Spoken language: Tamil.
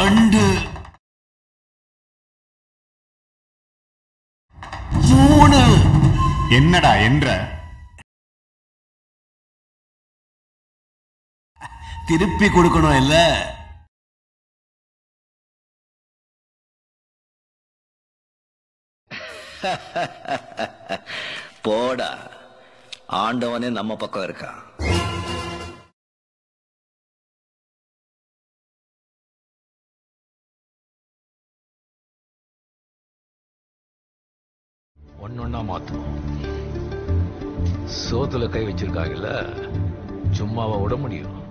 2 3. என்னடா என்ற திருப்பி கொடுக்கணும் இல்ல? போடா, ஆண்டவனே நம்ம பக்கம் இருக்கான். ஒன்னொன்னா மாத்துவோம். சோத்துல கை வச்சிருக்காங்கல்ல, சும்மாவா விட முடியும்?